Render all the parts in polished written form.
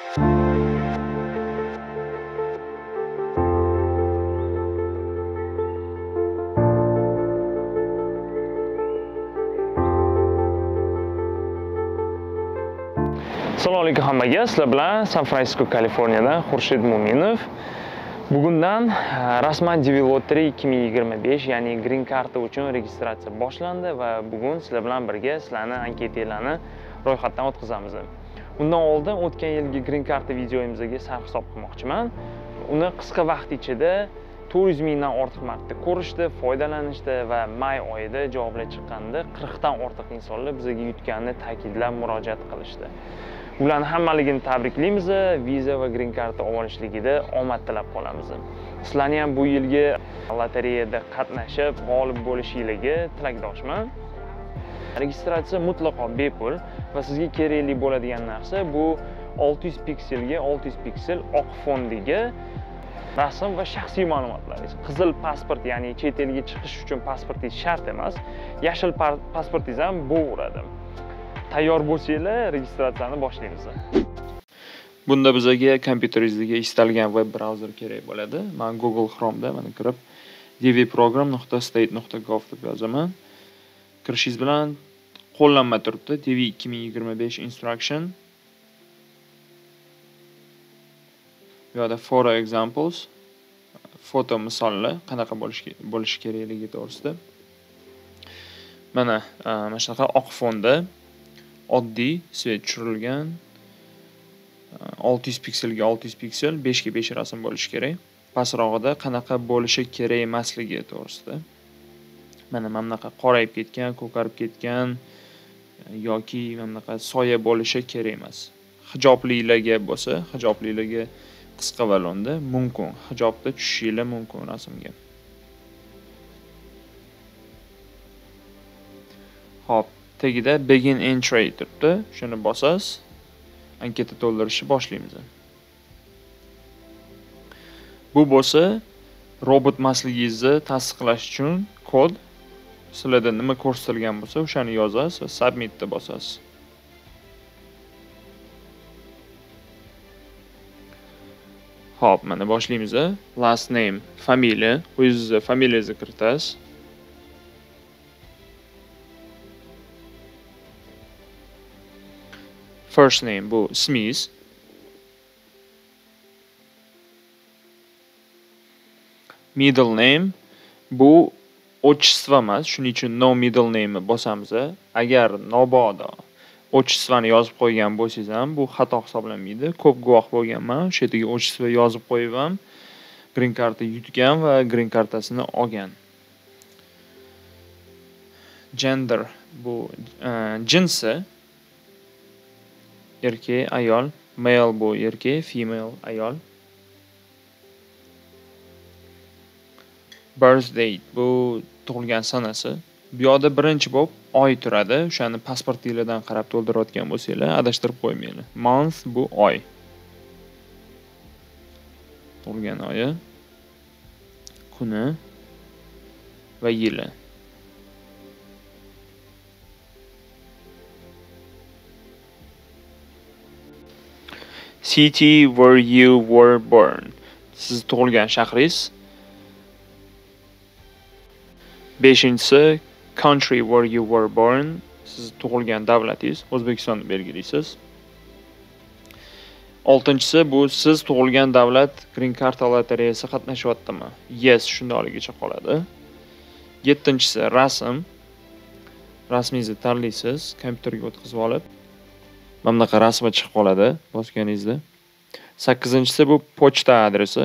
Assalomu alaykum hammaga. Sizlar bilan San Fransisko, Kaliforniyadan Xurshid Mo'minov. Bugundan rasman DV Lottery 2025, ya'ni Green Card uchun registratsiya boshlandi va bugun sizlar bilan birga sizlarni anketalarni ro'yxatdan o'tkazamiz. Undan oldin o'tgan yilgi Green Card videoyimizga sarhisob qilmoqchiman. Uni qisqa vaqt ichida 400 mingdan ortiq marta ko'rishdi, foydalanishdi va may oyida javoblar chiqqanda 40 dan ortiq insonlar bizga yutganini ta'kidlab murojaat qilishdi. Ularni hammaligini tabriklaymiz, viza va green card olishligida omad tilab qolamiz. Sizlarni ham bu yilgi lotereyada qatnashib, g'olib bo'lishingizga tilakdoshman. Registratsiya mutlaqo bepul va sizga kerakli bo'ladigan narsa bu 600 pikselga 600 piksel oq fondiga rasm va shaxsiy ma'lumotlaringiz. Qizil pasport, ya'ni chet elga chiqish uchun pasportingiz shart emas. Yashil pasportingiz ham bo'laveradi. Tayyor bo'lsanglar, registratsiyani boshlaymiz. Bunda bizga kompyuteringizga istalgan web brauzer kerak bo'ladi. Men Google Chrome'da mana kirib dvprogram.state.gov deb yozaman. Kirishingiz bilan qo'llanma turibdi. DV 2025 instruction. Bu yerda for examples, foto misollar qanaqa bo'lishi kerakligi to'g'risida. Mana shunaqa oq fonda oddiy svet tushirilgan 600 pikselga 600 piksel 5 ga 5 rasm bo'lishi kerak. Pastrog'ida qanaqa bo'lishi kerak emasligi to'g'risida. Mana bunaqa qorayib ketgan, ko'karib ketgan yoki bunaqa soya bo'lishi kerak emas. Hijoblilarga bo'lsa, hijoblilarga qisqa balonda mumkin, hijobda tushishingiz mumkin rasmga. Hop, tagida begin entry turibdi. Shuni bosasiz, anketa to'ldirishni boshlaymiz. Bu bo'lsa, robot emasligingizni tasdiqlash uchun kod. Sizlarda nima ko'rsatilgan bo'lsa, o'shani yozasiz va submit ni bosasiz. Hop, mana boshlaymiz. Last name, familiya, o'zingizni familiyangizni kiritasiz. First name bu ismingiz. Middle name bu отчество emas, shuning uchun no middle name bosamiz. Agar nobodo отчествoni yozib qo'ygan bo'lsangiz ham bu xato hisoblanmaydi. Ko'p guvoh bo'lganman, o'sha yerga отчество yozib qo'yib ham green cardni yutgan va green kartasini olgan. Gender bu jinsi. Erkak, ayol, male bu erkak, female ayol. Birth date bu tug'ilgan sanasi. Bu yerda birinchi bo'lib oy turadi. O'shani pasportingizdan qarab to'ldirayotgan bo'lsanglar, adashtirib qo'ymanglar. Month bu oy. Tug'ilgan oyi, kuni va yili. City where you were born. Siz tug'ilgan shahringiz. 5-inchisi country where you were born. Siz tug'ilgan davlatingiz, O'zbekistonni belgilaysiz. 6-inchisi bu siz tug'ilgan davlat Green Card lotereyasi qatnashyaptimi? Yes, shundayligicha qoladi. 7-inchisi rasm. Rasmingizni tanlaysiz, kompyuterga o'tkazib olib. Mana bunaqa rasmi chiqib qoladi bosganingizda. 8-inchisi bu pochta adresi.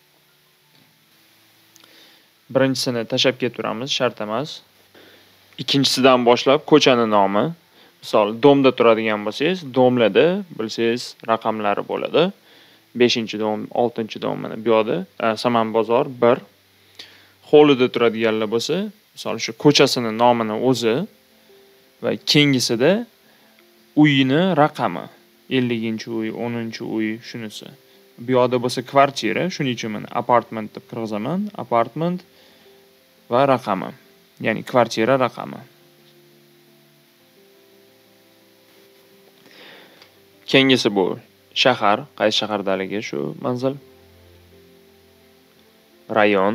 Birinchisini tashab ketaveramiz, shart emas. Ikkinchisidan boshlab ko'chani nomi. Misol, domda turadigan bo'lsangiz, domlarda bilsangiz raqamlari bo'ladi. 5-dom, 6-dom mana bu yerda Saman bozor 1. Hovlida turadiganlar bo'lsa, misol shu ko'chasini nomini o'zi va keyingisida uyini raqami. 50-uy, 10-uy shunisi. Bu yerda bo'lsa kvartira, shuning uchun men apartment deb kirgizaman. Apartment va raqami. Ya'ni kvartira raqami. Keyingisi bu shahar, qaysi shahardaligi shu manzil, rayon.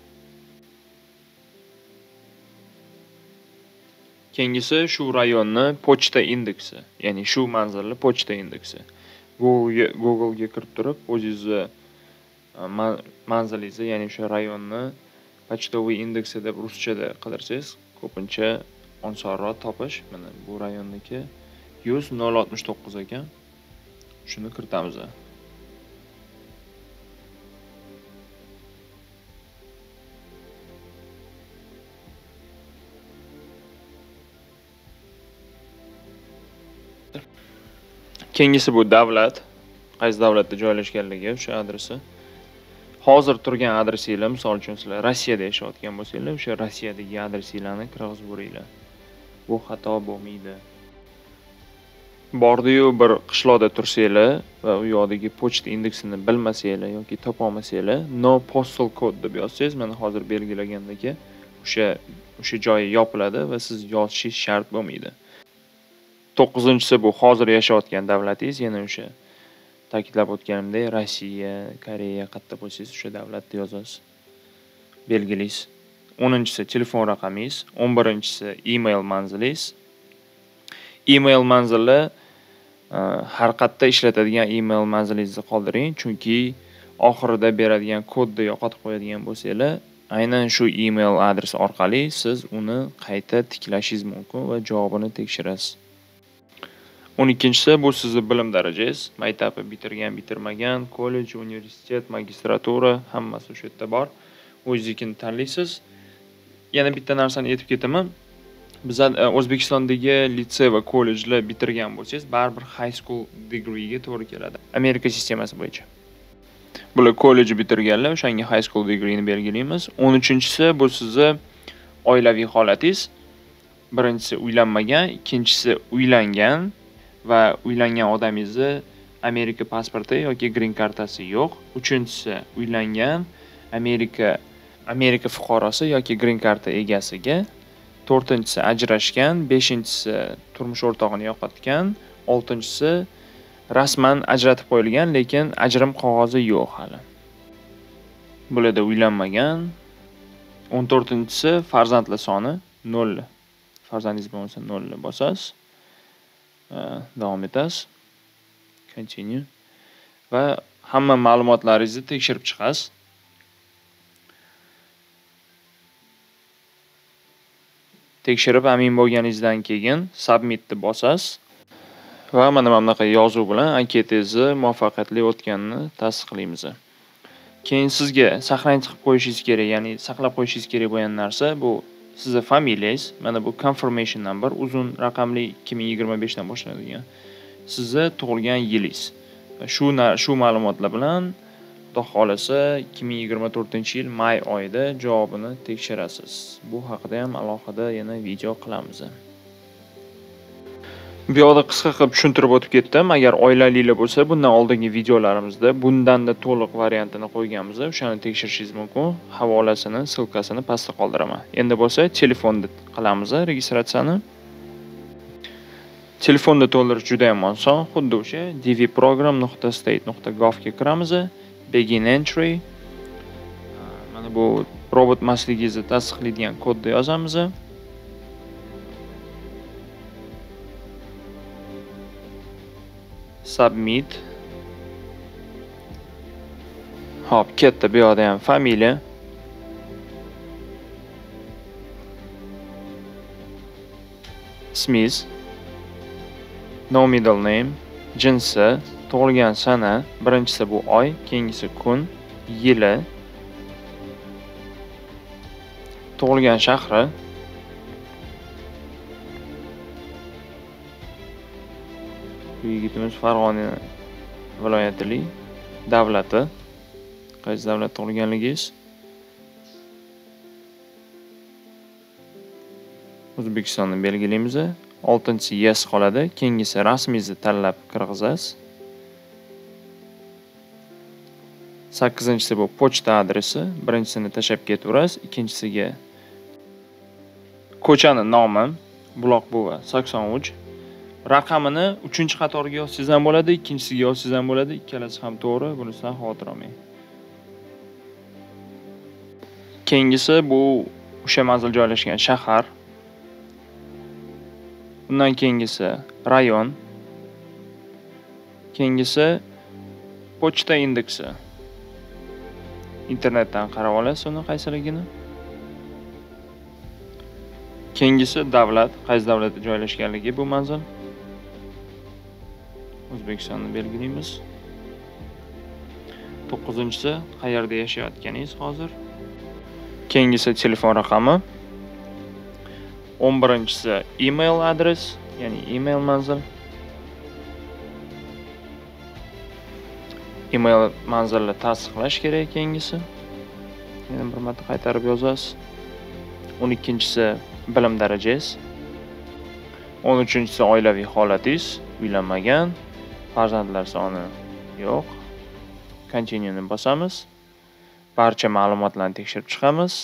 Keyingisi shu rayonni pochta indeksi, ya'ni shu manzilni pochta indeksi. Google'ga kirib turib, o'zingizni manzilingizni, ya'ni o'sha rayonni pochtoviy indeksi deb ruschada qidirsangiz, ko'pincha osonroq topish. Mana bu rayonniki 100.069 ekan. Shuni kiritamiz. Keyingisi bu davlat. Qaysi davlatda joylashganligi, o'sha adresi. Hozir turgan adresingizlar, misol uchun sizlar Rossiyada yashayotgan bo'lsanglar, o'sha Rossiyadagi adresingizlarni kirgizib o'ringlar. Bu xato bo'lmaydi. Bordi-yu bir qishloqda tursanglar va u yoqdagi pochta indeksini bilmasanglar yoki topa olmasanglar, no postal code deb yozsangiz, mana hozir belgilagandagi o'sha joyi yopiladi va siz yozishingiz shart bo'lmaydi. 9-si bu hozir yashayotgan davlatingiz, yana o'sha ta'kidlab o'tganimdek, Rossiya, Koreya qayerda bo'lsangiz, o'sha davlatni yozasiz. Belgilaysiz. 10-si telefon raqamingiz, 11-si email manzilingiz. Email manzili har qayerda ishlatadigan email manzilingizni qoldiring, chunki oxirida beradigan kodni yo'qotib qo'yadigan bo'lsanglar, aynan shu email adresi orqali siz uni qayta tiklashingiz mumkin va javobini tekshirasiz. 12-si bu sizning bilim darajangiz, maktabni bitirgan, bitirmagan, kollej, universitet, magistratura, hammasi o'sha yerda bor. O'zingiznikini tanlaysiz. Yana bitta narsani aytib ketaman. Biz O'zbekistondagi litsey va kollejlar bitirgan bo'lsangiz, baribir high school degree ga to'g'ri keladi. Amerika sistemasi bo'yicha. Bular kollejni bitirganlar, o'shanga high school degree ni belgilaymiz. 13-si bu sizning oilaviy holatingiz. Birinchisi uylanmagan, ikkinchisi uylangan va uylangan odamingizni Amerika pasporti yoki green kartasi yo'q. Uchinchisi uylangan, Amerika fuqarosi yoki green karta egasiga. 4-si ajrashgan, 5-si turmush o'rtog'ini yo'qotgan, 6-si rasman ajratib qo'yilgan, lekin ajrim qog'ozi yo'q hali. Bularda uylanmagan. 14-si farzandlar soni 0. Farzandingiz bo'lsa 0 bosasiz. Davom etasiz. Continue. Va hamma ma'lumotlaringizni tekshirib chiqasiz. Tekshirib amin bo'lganingizdan keyin submit deb bosasiz. Va mana bunaqa yozuv bilan anketangizni muvaffaqiyatli o'tganini tasdiqlaymiz. Keyin sizga saqlanib qo'yishingiz kerak, ya'ni saqlab qo'yishingiz kerak bo'lgan narsa bu sizning familiyangiz. Mana bu confirmation number, uzun raqamli 2025 dan boshlanadigan. Sizning tug'ilgan yilingiz. Va shu ma'lumotlar bilan Xudo xolasa 2024-yil may oyida javobini tekshirasiz. Bu haqida ham alohida yana video qilamiz. Bu yoqda qisqa qilib tushuntirib o'tib ketdim. Agar oilalilar bo'lsa, bundan oldingi videolarimizda bundan-da to'liq variantini qo'yganmiz. O'shani tekshirishingiz mumkin. Havolasini, silkasini pastda qoldiraman. Endi bo'lsa, telefonda qilamiz registratsiyani. Telefonda to'ldirish juda ham oson. Xuddi o'sha dvprogram.state.gov ga kiramiz. Begin entry. Mana bu robot emasligingizni tasdiqlaydigan kodni yozamiz. Submit. Hop, ketdi. Bu yoqda ham familiya. Ismingiz. No middle name. Jinsi. Tug'ilgan sana. Birinchisi bu oy, keyingisi kun, yili. Tug'ilgan shahri. Bu yigitimiz Farg'ona viloyatlik. Davlati. Qaysi davlatda tug'ilganligingiz? O'zbekistonni belgilaymiz. 6-si yes qoladi. Keyingisi rasmingizni tanlab kirgizasiz. 8-si bu pochta adresi. Birinchisini tashab ketaverasiz, ikkinchisiga ko'chani nomi Buloq buva 83. raqamini 3-qatorga yozsangiz ham bo'ladi, ikkinchisiga yozsangiz ham bo'ladi. Ikkalasi ham to'g'ri. Bunisidan xavotir olmang. Keyingisi bu o'sha manzil joylashgan shahar. Undan keyingisi rayon. Keyingisi pochta indeksi. Internetdan qarab olasiz uni qaysiligini. Keyingisi davlat, qaysi davlatda joylashganligi bu manzil. O'zbekistonni belgilaymiz. 9-si qayerda yashayotganingiz hozir. Keyingisi telefon raqami. 11-si email adres, ya'ni email manzil. Email manzilni tasdiqlash kerak keyingisi. Yana bir marta qaytarib yozasiz. 12-si bilim darajangiz. 13-si oilaviy holatingiz, uylanmagan, farzandlar soni yo'q. Continue'ni bosamiz. Barcha ma'lumotlarni tekshirib chiqamiz.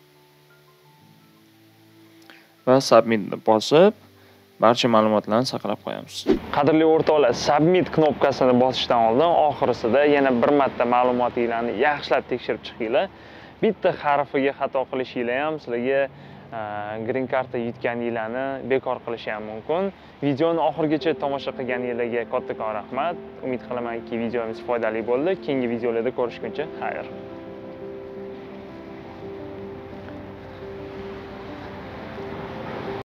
Va submitni bosib, barcha ma'lumotlarni saqlab qo'yamiz. Qadrli o'rtoqlar, submit knopkasini bosishdan oldin oxirisida yana bir marta ma'lumotinglarni yaxshilab tekshirib chiqinglar. Bitta harfiga xato qilishinglar ham sizlarga green karta yutganinglarni bekor qilishi ham mumkin. Videoni oxirigacha tomosha qilganinglarga kattakon rahmat. Umid qilamanki videomiz foydali bo'ldi. Keyingi videolarda ko'rishguncha xayr.